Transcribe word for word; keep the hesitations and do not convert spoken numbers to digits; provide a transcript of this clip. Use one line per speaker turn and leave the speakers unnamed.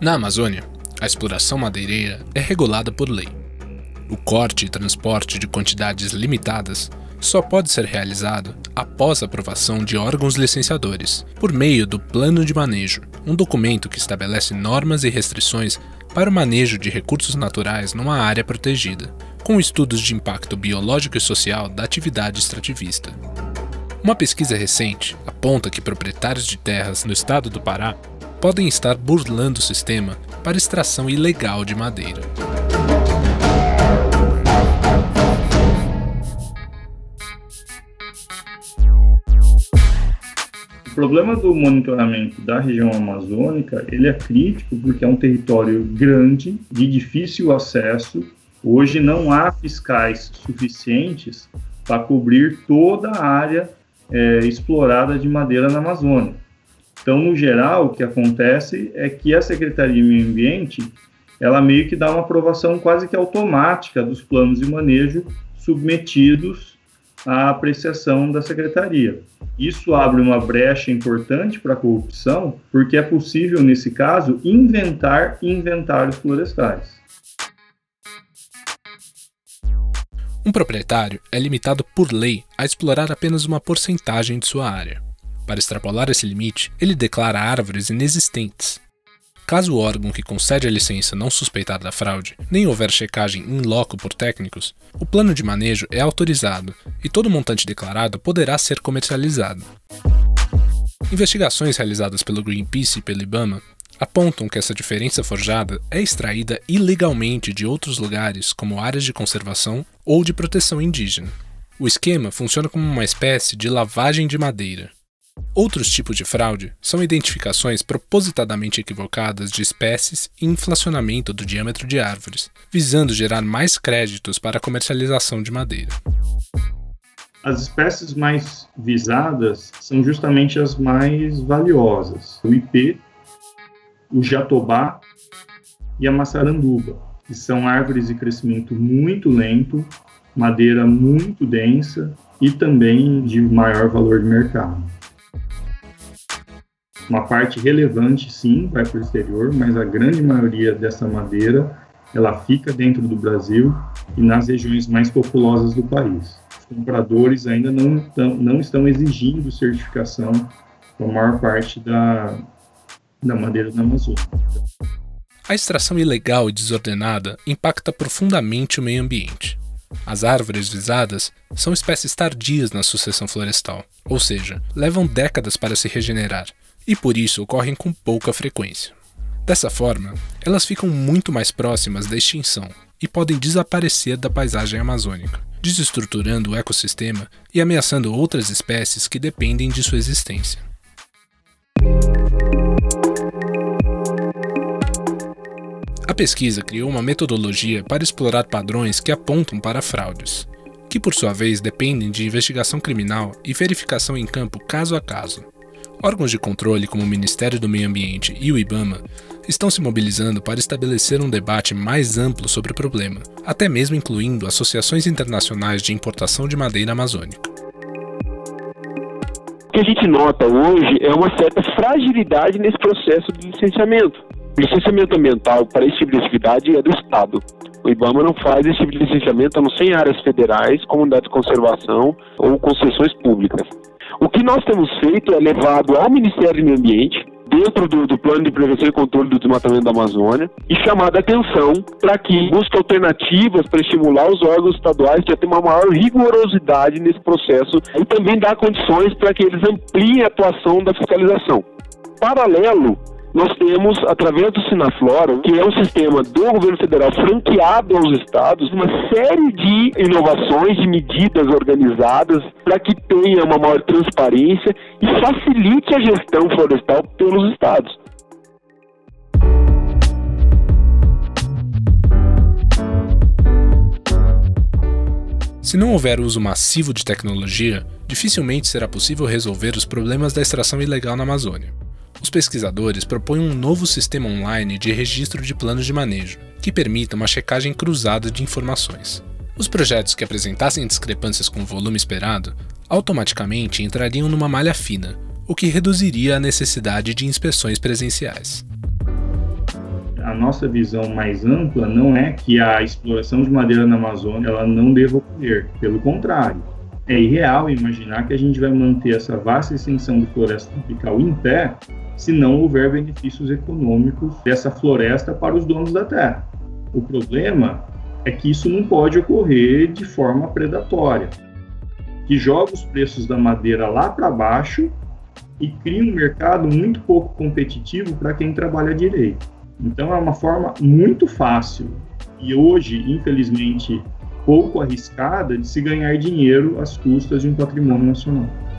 Na Amazônia, a exploração madeireira é regulada por lei. O corte e transporte de quantidades limitadas só pode ser realizado após a aprovação de órgãos licenciadores, por meio do Plano de Manejo, um documento que estabelece normas e restrições para o manejo de recursos naturais numa área protegida, com estudos de impacto biológico e social da atividade extrativista. Uma pesquisa recente aponta que proprietários de terras no estado do Pará podem estar burlando o sistema para extração ilegal de madeira.
O problema do monitoramento da região amazônica, ele é crítico porque é um território grande, de difícil acesso. Hoje não há fiscais suficientes para cobrir toda a área é, explorada de madeira na Amazônia. Então, no geral, o que acontece é que a Secretaria de Meio Ambiente, ela meio que dá uma aprovação quase que automática dos planos de manejo submetidos à apreciação da Secretaria. Isso abre uma brecha importante para a corrupção, porque é possível, nesse caso, inventar inventários florestais.
Um proprietário é limitado por lei a explorar apenas uma porcentagem de sua área. Para extrapolar esse limite, ele declara árvores inexistentes. Caso o órgão que concede a licença não suspeitar da fraude, nem houver checagem in loco por técnicos, o plano de manejo é autorizado e todo montante declarado poderá ser comercializado. Investigações realizadas pelo Greenpeace e pelo IBAMA apontam que essa diferença forjada é extraída ilegalmente de outros lugares, como áreas de conservação ou de proteção indígena. O esquema funciona como uma espécie de lavagem de madeira. Outros tipos de fraude são identificações propositadamente equivocadas de espécies e inflacionamento do diâmetro de árvores, visando gerar mais créditos para a comercialização de madeira.
As espécies mais visadas são justamente as mais valiosas: o ipê, o jatobá e a maçaranduba, que são árvores de crescimento muito lento, madeira muito densa e também de maior valor de mercado. Uma parte relevante, sim, vai para o exterior, mas a grande maioria dessa madeira ela fica dentro do Brasil e nas regiões mais populosas do país. Os compradores ainda não estão, não estão exigindo certificação para a maior parte da, da madeira da Amazônia.
A extração ilegal e desordenada impacta profundamente o meio ambiente. As árvores visadas são espécies tardias na sucessão florestal, ou seja, levam décadas para se regenerar, e por isso ocorrem com pouca frequência. Dessa forma, elas ficam muito mais próximas da extinção e podem desaparecer da paisagem amazônica, desestruturando o ecossistema e ameaçando outras espécies que dependem de sua existência. A pesquisa criou uma metodologia para explorar padrões que apontam para fraudes, que por sua vez dependem de investigação criminal e verificação em campo caso a caso. Órgãos de controle como o Ministério do Meio Ambiente e o IBAMA estão se mobilizando para estabelecer um debate mais amplo sobre o problema, até mesmo incluindo associações internacionais de importação de madeira amazônica.
O que a gente nota hoje é uma certa fragilidade nesse processo de licenciamento. O licenciamento ambiental para esse tipo de atividade é do Estado. O IBAMA não faz esse tipo de licenciamento a não ser em áreas federais, comunidades de conservação ou concessões públicas. O que nós temos feito é levado ao Ministério do Meio Ambiente, dentro do, do Plano de Prevenção e Controle do Desmatamento da Amazônia, e chamar a atenção para que busque alternativas para estimular os órgãos estaduais a ter uma maior rigorosidade nesse processo e também dar condições para que eles ampliem a atuação da fiscalização. Paralelo, nós temos, através do Sinaflora, que é um sistema do governo federal franqueado aos estados, uma série de inovações, de medidas organizadas para que tenha uma maior transparência e facilite a gestão florestal pelos estados.
Se não houver uso massivo de tecnologia, dificilmente será possível resolver os problemas da extração ilegal na Amazônia. Os pesquisadores propõem um novo sistema online de registro de planos de manejo, que permita uma checagem cruzada de informações. Os projetos que apresentassem discrepâncias com o volume esperado automaticamente entrariam numa malha fina, o que reduziria a necessidade de inspeções presenciais.
A nossa visão mais ampla não é que a exploração de madeira na Amazônia ela não deva ocorrer, pelo contrário. É irreal imaginar que a gente vai manter essa vasta extensão de floresta tropical em pé se não houver benefícios econômicos dessa floresta para os donos da terra. O problema é que isso não pode ocorrer de forma predatória, que joga os preços da madeira lá para baixo e cria um mercado muito pouco competitivo para quem trabalha direito. Então é uma forma muito fácil e hoje, infelizmente, pouco arriscada de se ganhar dinheiro às custas de um patrimônio nacional.